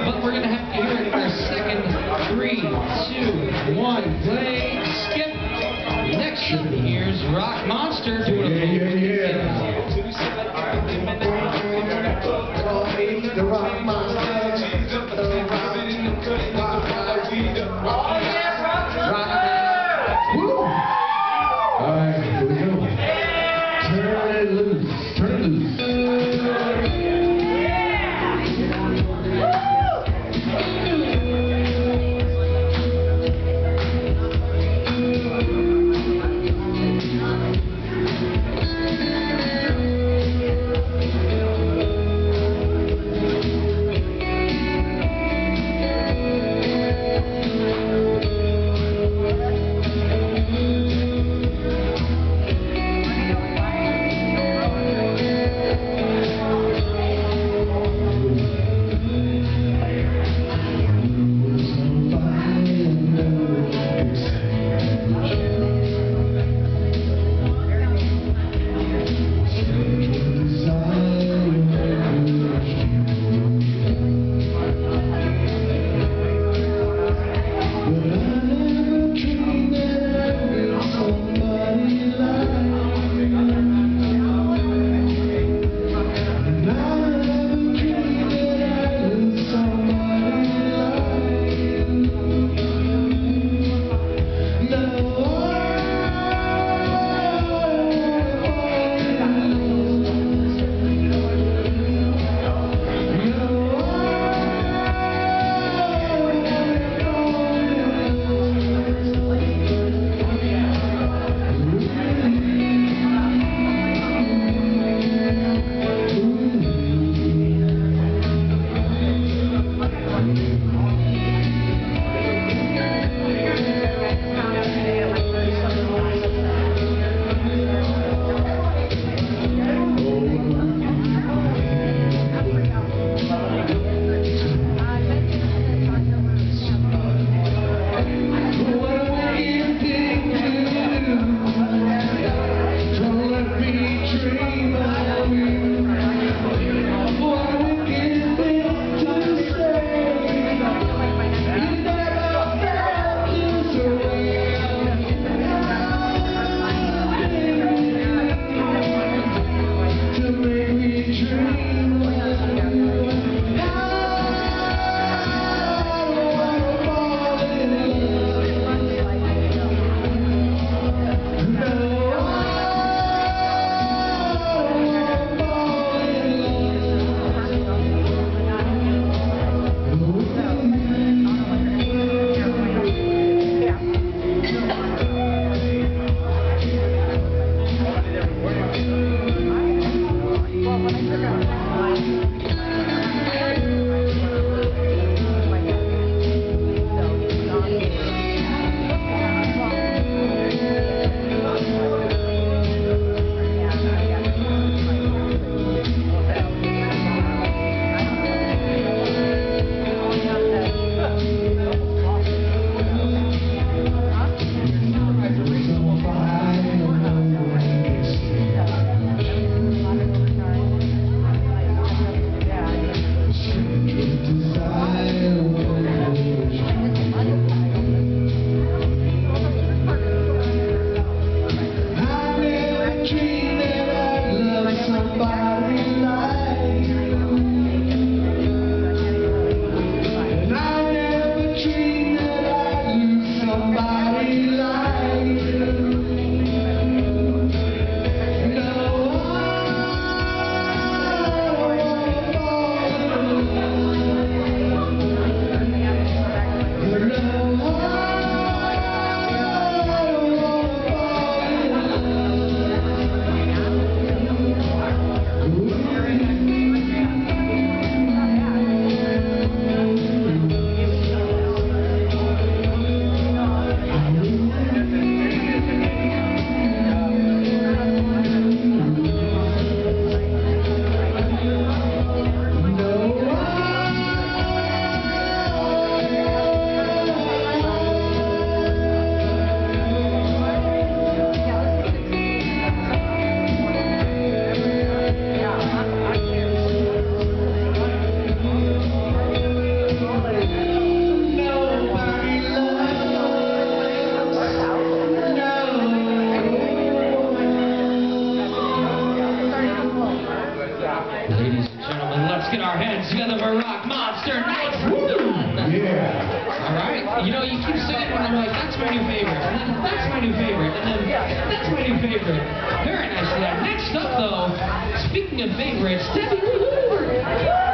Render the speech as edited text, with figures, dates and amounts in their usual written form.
But we're going to have to hear it for a second. 3, 2, 1, play, skip. Next up, here's Rock Monster doing The Rock Monster. Oh yeah, Rock Monster! Woo! All right, here we go. Turn it loose. Turn it loose. hands together for Rock Monster. Nicely done. Yeah. All right. You know, you keep singing when I'm like, that's my new favorite, and then that's my new favorite, and then that's my new favorite. Very nicely done. Next up, though, speaking of favorites, Debbie Woohoo!